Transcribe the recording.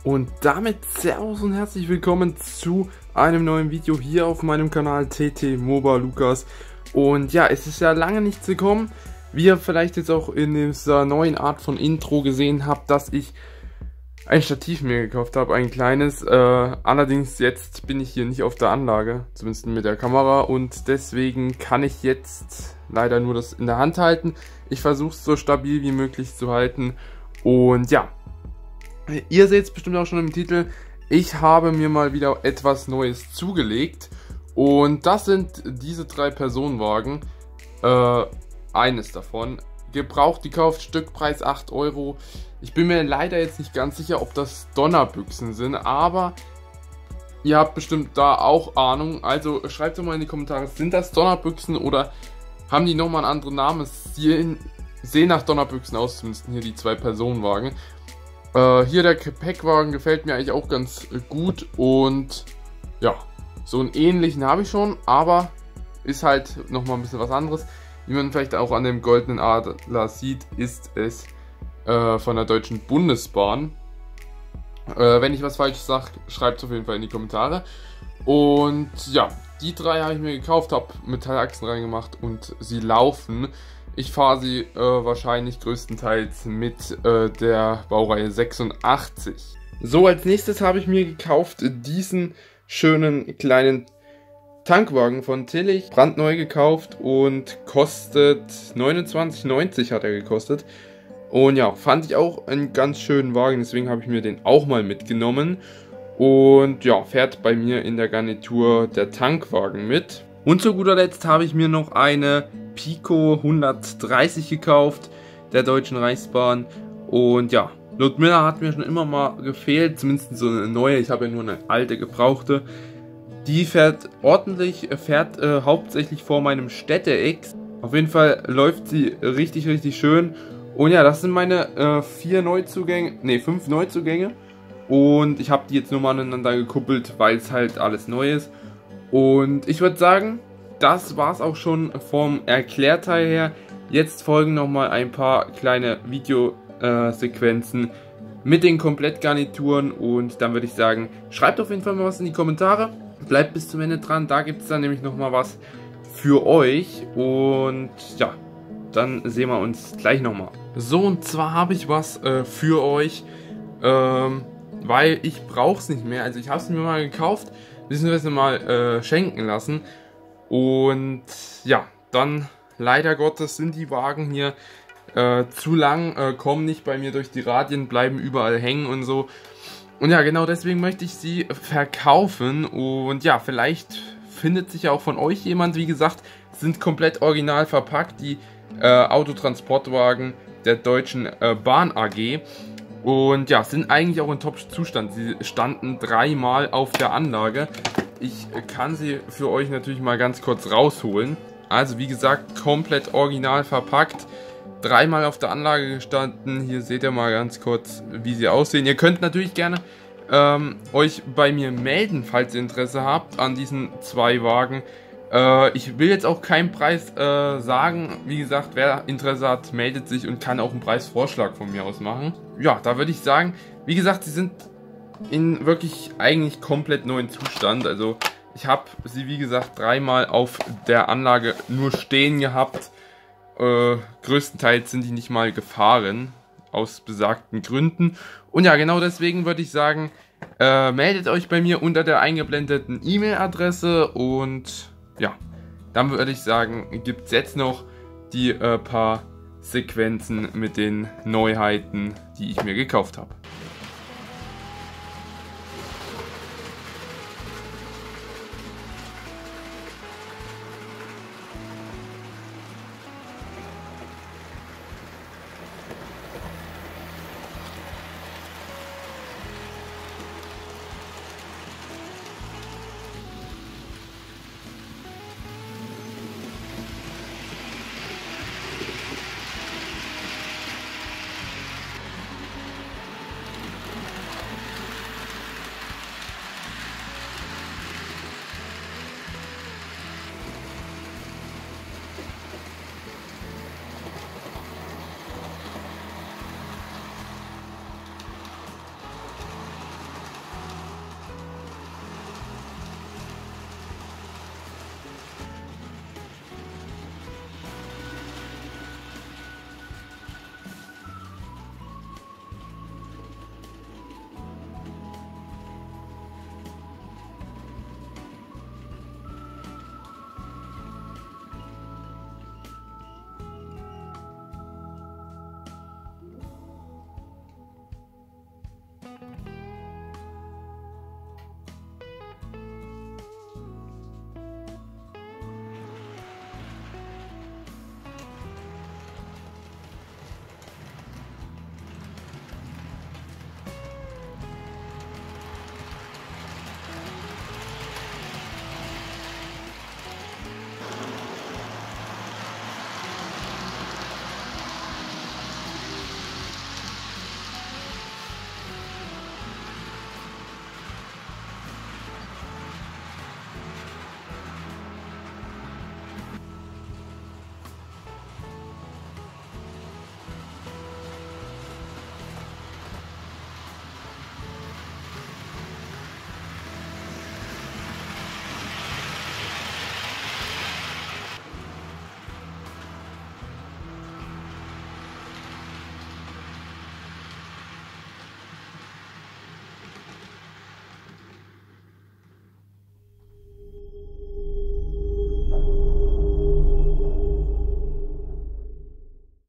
Und damit Servus und herzlich willkommen zu einem neuen Video hier auf meinem Kanal TT MOBA Lukas. Und ja, es ist ja lange nichts gekommen, wie ihr vielleicht jetzt auch in dieser neuen Art von Intro gesehen habt, dass ich ein Stativ mir gekauft habe, ein kleines. Allerdings jetzt bin ich hier nicht auf der Anlage, zumindest mit der Kamera, und deswegen kann ich jetzt leider nur das in der Hand halten. Ich versuche es so stabil wie möglich zu halten und ja. Ihr seht es bestimmt auch schon im Titel, ich habe mir mal wieder etwas Neues zugelegt und das sind diese 3 Personenwagen, eines davon, gebraucht gekauft, Stückpreis 8 Euro. Ich bin mir leider jetzt nicht ganz sicher, ob das Donnerbüchsen sind, aber ihr habt bestimmt da auch Ahnung, also schreibt doch mal in die Kommentare, sind das Donnerbüchsen oder haben die nochmal einen anderen Namen? Sie sehen nach Donnerbüchsen aus, zumindest hier die 2 Personenwagen. Hier der Gepäckwagen gefällt mir eigentlich auch ganz gut und ja, so einen ähnlichen habe ich schon, aber ist halt nochmal ein bisschen was anderes. Wie man vielleicht auch an dem goldenen Adler sieht, ist es von der Deutschen Bundesbahn. Wenn ich was falsch sage, schreibt es auf jeden Fall in die Kommentare. Und ja, die 3 habe ich mir gekauft, habe Metallachsen reingemacht und sie laufen. Ich fahre sie wahrscheinlich größtenteils mit der Baureihe 86. So, als nächstes habe ich mir gekauft diesen schönen kleinen Tankwagen von Tillich. Brandneu gekauft und kostet 29,90 hat er gekostet. Und ja, fand ich auch einen ganz schönen Wagen, deswegen habe ich mir den auch mal mitgenommen. Und ja, fährt bei mir in der Garnitur der Tankwagen mit. Und zu guter Letzt habe ich mir noch eine Pico 130 gekauft, der Deutschen Reichsbahn. Und ja, Ludmilla hat mir schon immer mal gefehlt, zumindest so eine neue, ich habe ja nur eine alte gebrauchte. Die fährt ordentlich, fährt hauptsächlich vor meinem Städte-X. Auf jeden Fall läuft sie richtig, richtig schön. Und ja, das sind meine 5 Neuzugänge. Und ich habe die jetzt nur mal aneinander gekuppelt, weil es halt alles neu ist. Und ich würde sagen, das war es auch schon vom Erklärteil her. Jetzt folgen nochmal ein paar kleine Videosequenzen mit den Komplettgarnituren. Und dann würde ich sagen, schreibt auf jeden Fall mal was in die Kommentare. Bleibt bis zum Ende dran, da gibt es dann nämlich nochmal was für euch. Und ja, dann sehen wir uns gleich nochmal. So, und zwar habe ich was für euch, weil ich brauche es nicht mehr. Also ich habe es mir mal gekauft, beziehungsweise mal schenken lassen. Und ja, dann leider Gottes sind die Wagen hier zu lang, kommen nicht bei mir durch die Radien, bleiben überall hängen und so. Und ja, genau deswegen möchte ich sie verkaufen. Und ja, vielleicht findet sich ja auch von euch jemand. Wie gesagt, sind komplett original verpackt, die Autotransportwagen der Deutschen Bahn AG. Und ja, sind eigentlich auch in Top-Zustand. Sie standen 3-mal auf der Anlage. Ich kann sie für euch natürlich mal ganz kurz rausholen. Also wie gesagt, komplett original verpackt. 3-mal auf der Anlage gestanden. Hier seht ihr mal ganz kurz, wie sie aussehen. Ihr könnt natürlich gerne euch bei mir melden, falls ihr Interesse habt an diesen 2 Wagen. Ich will jetzt auch keinen Preis sagen. Wie gesagt, wer Interesse hat, meldet sich und kann auch einen Preisvorschlag von mir aus machen. Ja, da würde ich sagen, wie gesagt, sie sind in wirklich eigentlich komplett neuen Zustand. Also ich habe sie, wie gesagt, 3-mal auf der Anlage nur stehen gehabt. Größtenteils sind die nicht mal gefahren, aus besagten Gründen. Und ja, genau deswegen würde ich sagen, meldet euch bei mir unter der eingeblendeten E-Mail-Adresse. Und ja, dann würde ich sagen, gibt es jetzt noch die paar Sequenzen mit den Neuheiten, die ich mir gekauft habe.